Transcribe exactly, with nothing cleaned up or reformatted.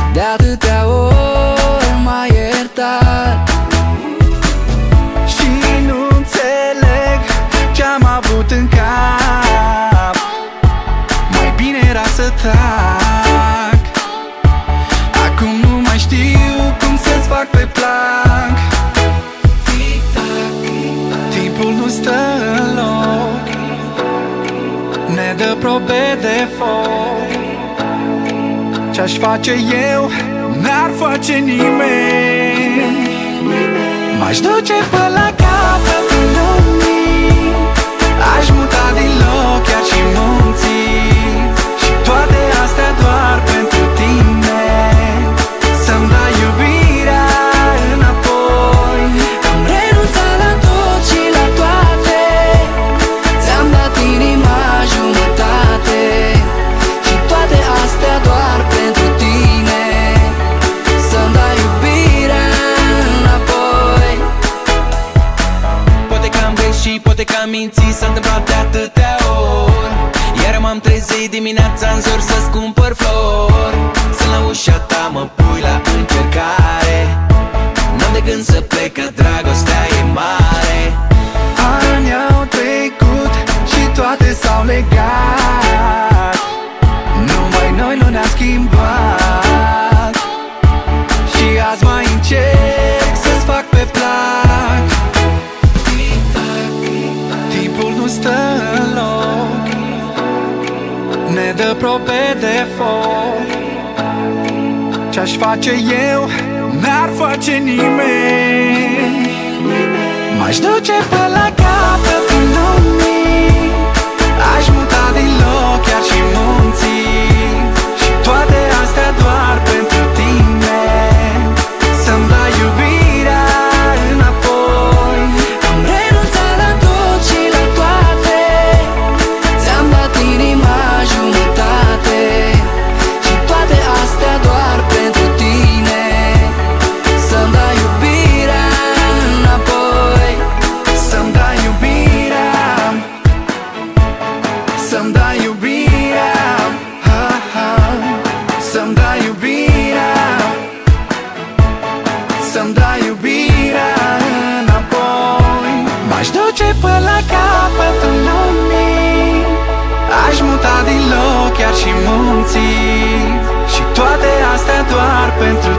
de atâtea ori m-ai iertat. Și nu înțeleg ce-am avut în cap. Mai bine era să tac. Acum nu mai știu cum să-ți fac pe plac. Timpul nu stă în loc, ne dă probe de foc. Ce-aș face eu, n-ar face nimeni. M-aș duce până la capătul lumii, aș muta din loc chiar și munții. Și toate astea doar pentru tine, să-mi dai iubirea înapoi. Am renunțat la tot și la toate, ți-am dat inima jumătate. Și toate astea doar pentru tine, să-mi dai iubirea înapoi. Poate că am greșit, poate că am mințit, s-a întâmplat de atâtea ori. Iar m-am trezit dimineața în zor să-ți cumpăr flori. Sunt la ușa ta, mă pui la încercare. N-am de gând să plec, că dragostea e mare. Ani au trecut și toate s-au legat. Numai noi nu ne-am schimbat. Și azi mai încerc să-ți fac pe plac. Timpul nu stă în loc, ne dă probe de foc. Ce-aș face eu, n-ar face nimeni. M-aș duce până la capătul lumii, aș muta din loc chiar și munții. Și toate astea doar pentru tine, să-mi dai iubirea înapoi. Am renunțat la tot și la toate, ți-am dat inima jumătate. Și toate astea doar pentru tine, să-mi dai iubirea înapoi. Să-mi dai iubirea, să-mi dai iubirea, ha, ha. Să-mi dai iubirea, să-mi dai iubirea înapoi. M-aș duce până la capătul lumii, aș muta din loc chiar și munții. Și toate astea doar pentru